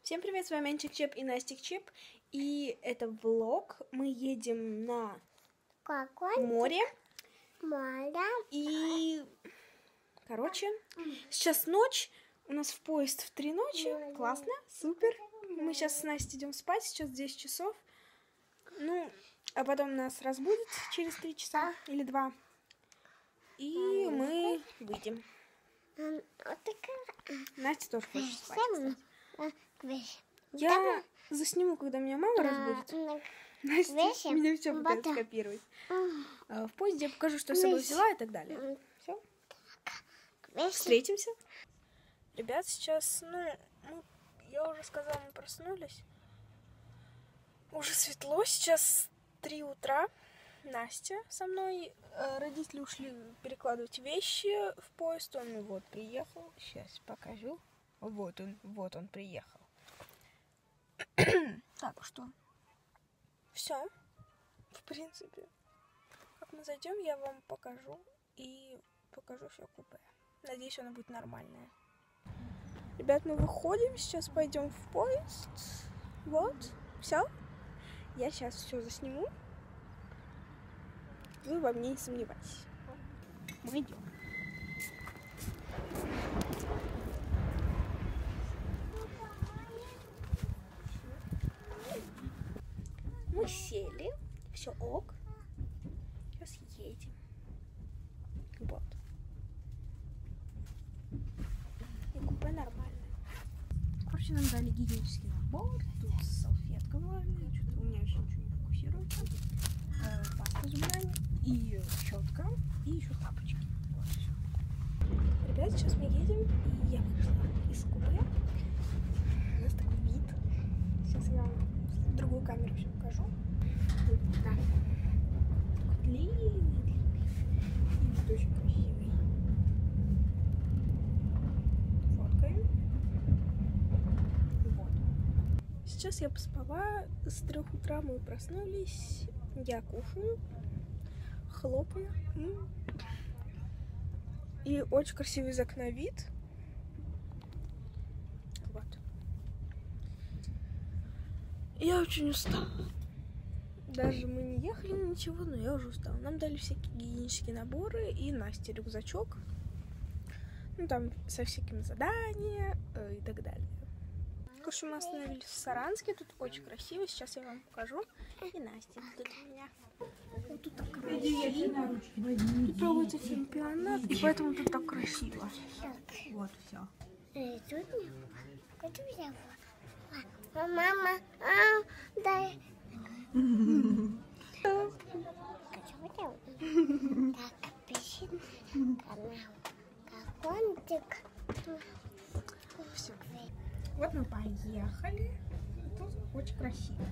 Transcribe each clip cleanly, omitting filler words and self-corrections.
Всем привет, с вами Анчик Чеп и Настик Чеп. И это влог. Мы едем на море. И, короче, сейчас ночь. У нас в поезд в 3 ночи. Классно, супер. Мы сейчас с Настей идем спать. Сейчас 10 часов. Ну, а потом нас разбудят через 3 часа или 2. И мы выйдем. Настя тоже хочет спать, кстати. Я засниму, когда меня мама разбудит. Настя меня все пытается скопировать. В поезде я покажу, что я с собой взяла и так далее. Все. Встретимся. Ребят, сейчас, я уже сказала, мы проснулись. Уже светло, сейчас 3 утра. Настя со мной. Родители ушли перекладывать вещи в поезд. Он вот приехал. Сейчас покажу. Вот он приехал. Так, что? Все. В принципе. Как мы зайдем, я вам покажу. И покажу все купе. Надеюсь, оно будет нормальное. Ребят, мы выходим. Сейчас пойдем в поезд. Вот. Все. Я сейчас все засниму. Вы во мне не сомневайтесь. Мы идем. Мы сели. Все ок. Сейчас едем. Вот. И купе нормальное. Короче, нам дали гигиенический набор. Тут салфетка влажная. Что-то у меня вообще ничего не фокусируется. Паста зубная. И щетка, и еще тапочки. Вот все. Ребят, сейчас мы едем, и я вышла из купе. У нас такой вид. Сейчас я вам в другую камеру все покажу. Да. Такой длинный. И вид очень красивый. Фоткаем. Вот. Сейчас я поспала. С 3 утра мы проснулись. Я кушаю. Хлопаю. И очень красивый из окна вид. Вот. Я очень устала. Даже мы не ехали ничего, но я уже устала. Нам дали всякие гигиенические наборы и Насте рюкзачок. Ну там со всякими заданиями и так далее. Короче, мы остановились в Саранске. Тут очень красиво. Сейчас я вам покажу. И Настя тут у меня. Вот тут так красиво. Тут проводится чемпионат, и поэтому тут так красиво. Вот все. Мама, дай. Так, пиши канал. Контик. Все. Вот мы поехали. Тут очень красиво.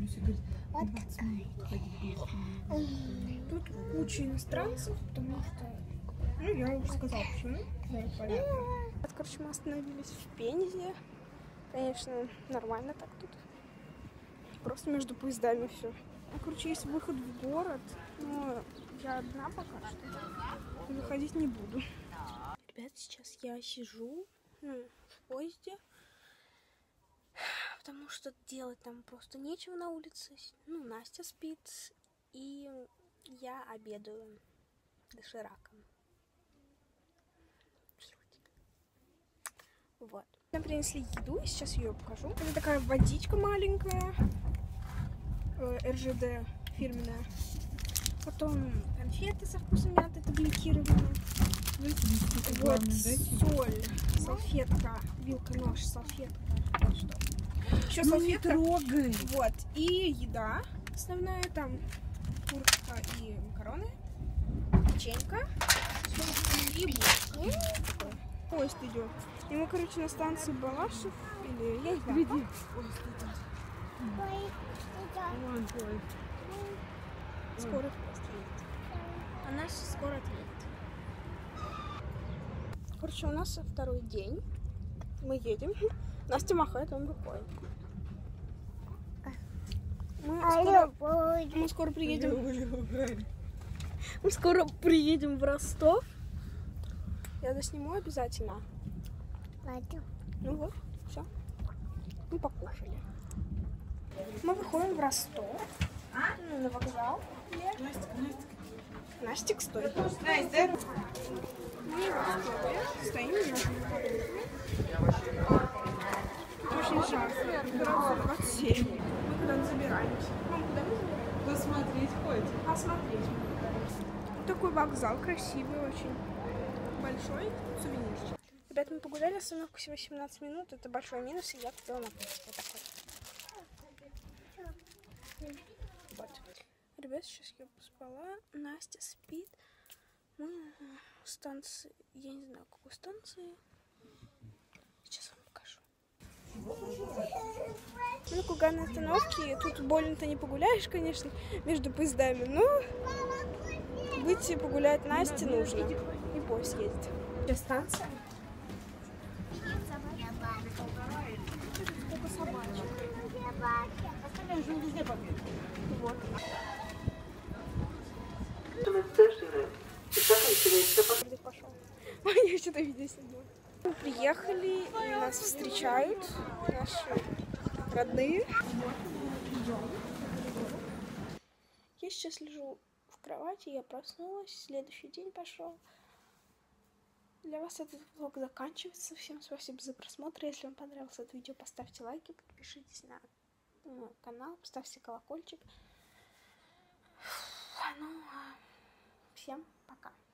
Тут куча иностранцев, потому что... я уже сказала, почему. Короче, мы остановились в Пензе. Конечно, нормально так тут. Просто между поездами все. Короче, есть выход в город, но я одна пока что. Выходить не буду. Ребят, сейчас я сижу в поезде. Потому что делать там просто нечего на улице. Настя спит, и я обедаю дошираком. Вот. Нам принесли еду, и сейчас ее покажу. Это такая водичка маленькая, РЖД фирменная. Потом конфеты со вкусом мяты, таблетированные. Вот соль, салфетка, вилка-нож, салфетка. Вот что. Еще салфетка. Трогай. Вот. И еда основная. Там курочка и макароны. Печенька. И булочка. Поезд идет. И мы, короче, на станции Балашев. Или я не знаю. Скоро поезд едет. А наш скоро отъедет. Короче, у нас 2-й день. Мы едем. Настя махает вам рукой. Мы скоро приедем. Мы скоро приедем в Ростов. Я засниму обязательно. Ну вот, все. Мы покушаем. Мы выходим в Ростов, на вокзал. Настик, стой. Мы в Ростове стоим между подругами. Очень жарко. Градусов 27. Мы куда-то забираемся. Мам, куда мы забираемся? Посмотреть хоть. Посмотреть. Вот такой вокзал красивый очень. Большой сувенирчик. Ребят, мы погуляли, остановку всего 17 минут. Это большой минус, и я купила напиток. Вот такой. Вот. Ребят, сейчас я поспала. Настя спит. Мы на станции. Я не знаю, какой станции. Сейчас вам покажу. Мы на Курганной остановке. Тут больно-то не погуляешь, конечно, между поездами, но выйти погулять Насте нужно. И поезд едет. Где станция? Сколько собачек. Вот. Пошел. Я что-то видео снимаю. Мы приехали, и нас встречают наши родные. Я сейчас лежу в кровати, я проснулась, следующий день пошел. Для вас этот влог заканчивается. Всем спасибо за просмотр. Если вам понравилось это видео, поставьте лайки, подпишитесь на мой канал, поставьте колокольчик. Ну, всем пока.